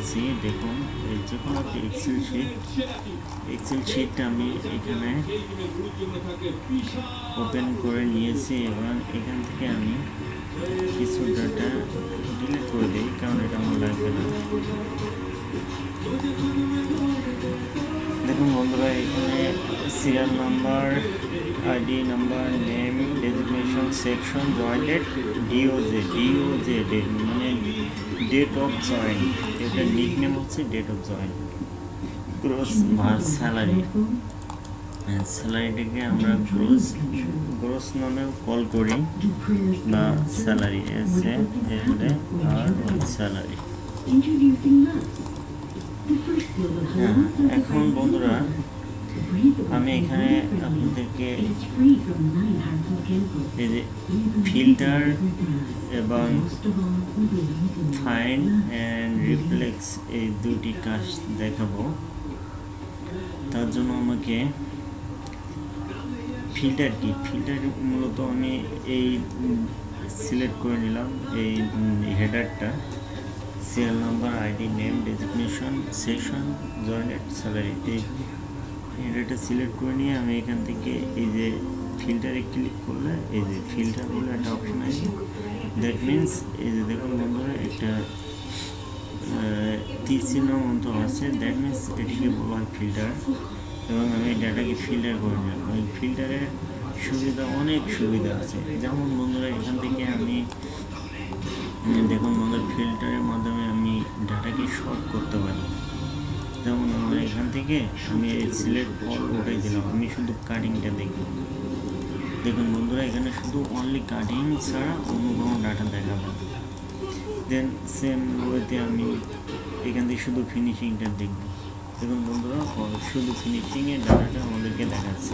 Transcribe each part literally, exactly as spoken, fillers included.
নিয়েছি। দেখুন এই যে কোনো একটা এক্সেল শিট, এক্সেল শিটটা আমি এখানে ওপেন করে নিয়েছি এবং এখান থেকে আমি কিছু ডাটা ডিলিট করে দিই, কারণ এটা আমার লাগবে না। দেখুন বন্ধুরা, এখানে serial number, ID number, name, designation, section, jointed, D O J D O J মানে ডেট অফ জয়েন, এটা নিক নেম হচ্ছে ডেট অফ জয়েন, গ্রোস ভার্স স্যালারি। স্যালারিটাকে আমরা গ্রোস গ্রোস নামে কল করি বা salary, S A L A R salary. হ্যাঁ, এখন বন্ধুরা আমি এখানে আপনাদেরকে এই যে ফিল্টার এবং ফাইন্ড অ্যান্ড রিফ্লেক্স এই দুটি কাজ দেখাবো। তার জন্য আমাকে ফিল্টার কি, ফিল্টার মূলত আমি এই সিলেক্ট করে নিলাম এই হেডারটা, serial number, ID, name, designation, section, jointed, salary, এই হেডারটা সিলেক্ট করে নিয়ে আমি এখান থেকে এই যে ফিল্টারে ক্লিক করলে এই যে ফিল্টার বলে একটা অপশন আছে। দ্যাট মিনস এই যে দেখুন বন্ধুরা একটা তীর চিহ্ন মতো আছে, দ্যাট মিনস এটিকে বলা হয় ফিল্টার। এবং আমি ডাটাকে ফিল্টার করে নিলাম। ওই ফিল্টারের সুবিধা, অনেক সুবিধা আছে। যেমন বন্ধুরা এখান থেকে আমি দেখুন বন্ধুরা ফিল্টারের মাধ্যমে আমি ডাটাকে শর্ট করতে পারি। যেমন আমরা এখান থেকে আমি সিলেক্ট অল ওটাই দিলাম, আমি শুধু কাটিংটা দেখব। দেখুন বন্ধুরা এখানে শুধু অনলি কাটিং ছাড়া অন্য কোনো ডাটা দেখাবে। দেন সেম ওয়েতে আমি এখান থেকে শুধু ফিনিশিংটা দেখব। দেখুন বন্ধুরা শুধু ফিনিশিংয়ের ডাটাটা আমাদেরকে দেখাচ্ছে।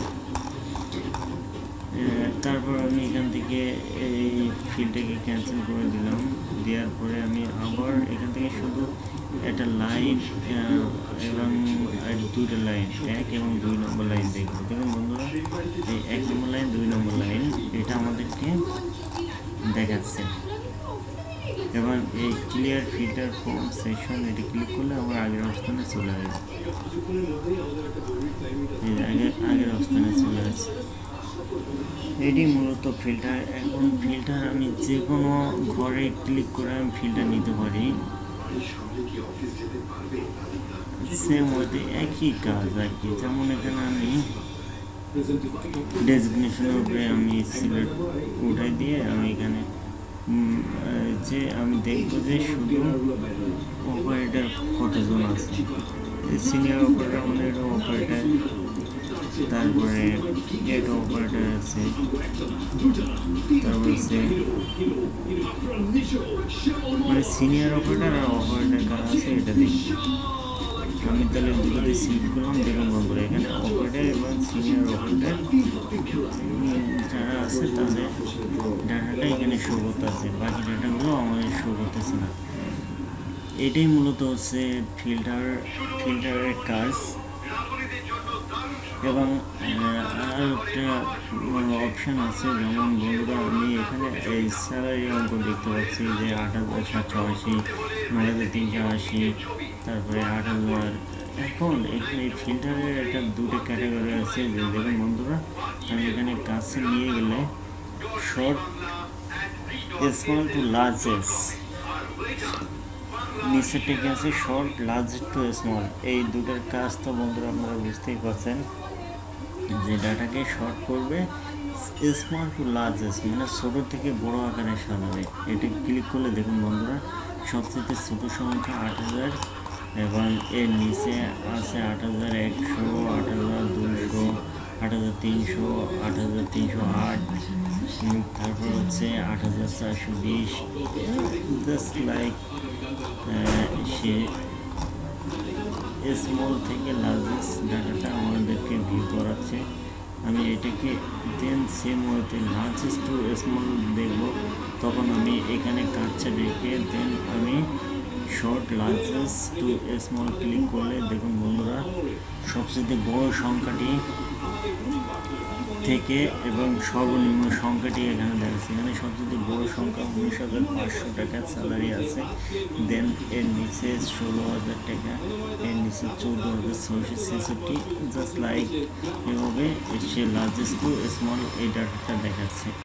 তারপর আমি এখান থেকে এই ফিল্ডটাকে ক্যান্সেল করে দিলাম। দেওয়ার পরে আমি আবার এখান থেকে শুধু একটা লাইন এবং দুইটা লাইন, এক এবং দুই নম্বর লাইন দেখব। দেখুন বন্ধুরা এই এক নম্বর লাইন, দুই নম্বর লাইন এটা আমাদেরকে দেখাচ্ছে। এবং এই ক্লিয়ার ফিল্টার ফর্ম সেকশন এটি ক্লিক করলে আমার আগের অবস্থানে চলে আসবে, আগে আগের অবস্থানে চলে আসছে। এটি মূলত ফিল্টার। এখন ফিল্টার আমি যে কোনো ঘরে ক্লিক করে আমি ফিল্টার নিতে পারি। সেম ওতে একই কাজ আর কি। যেমন এখানে আমি ডেজিগনেশনের উপরে আমি সিলেক্ট উঠাই দিয়ে আমি এখানে যে আমি দেখবো যে শুধু অপারেটর কতজন আছে। সিনিয়র অপারেটর মানে এটা অপারেটর, তারপরে এটা অপারেটর আছে, তারপরে মানে সিনিয়র অপারেটর আর অপারেটর কারা আছে এটা দেখি। আমি তাহলে দুটোতে সিলেক্ট করলাম। দেখুন বন্ধুরা এখানে অপারেটর এবং সিনিয়র অপারেটর যারা আছে তাদের ডাটাটা এখানে শো করতে আছে, বাকি ডাটাগুলো আমাদের শো করতেছে না। এটাই মূলত হচ্ছে ফিল্টার ফিল্টারের কাজ। এবং আর একটা অপশান আছে, যেমন বন্ধুরা আমি এখানে এই স্যালারি অঙ্ক দেখতে পাচ্ছি যে আট হাজার সাতশো আশি, নয় হাজার তিনশো আশি, তারপরে আট হাজার। এখন এখানে এই ফিল্টারের একটা দুটো ক্যাটাগরি আছে। যে দেখুন বন্ধুরা আমি এখানে কাছে নিয়ে গেলে শর্ট, স্মল টু লার্জেস, নিচের থেকে আছে শর্ট, লার্জ টু স্মল। এই দুটোর কাজ তো বন্ধুরা আপনারা বুঝতেই পারছেন যে ডাটাকে শর্ট করবে স্মল টু লার্জেস মানে ছোটো থেকে বড়ো আকারে সাজাবে। এটা ক্লিক করলে দেখুন বন্ধুরা সবচেয়ে ছোটো সংখ্যা আট হাজার এবং এর নিচে আছে আট হাজার একশো, আট হাজার দুশো, আট হাজার তিনশো, আট হাজার তিনশো আট, তারপর হচ্ছে আট হাজার চারশো বিশ। জাস্ট লাইক সে স্মল থেকে লার্জেস্ট ডাটাটা আমাদেরকে ভিউ করাচ্ছে। আমি এটাকে দেন সেম ওয়েতে লার্জেস্ট টু স্মল দেখব, তখন আমি এখানে কাটছে রেখে দেন আমি sort largest to small click করলে দেখুন বন্ধুরা সবচেয়ে বড় সংখ্যাটি থেকে এবং সর্বনিম্ন সংখ্যাটি এখানে দেখাচ্ছে। এখানে সবচেয়ে বড় সংখ্যা উনিশ হাজার পাঁচশো টাকা স্যালারি আছে। দেন এর নিচে ষোলো হাজার টাকা, এর নিচে চৌদ্দ হাজার ছয়শো ছেষট্টি, জাস্ট লাইক এভাবে সে লার্জেস্ট টু স্মল এই ডাটাটা দেখাচ্ছে।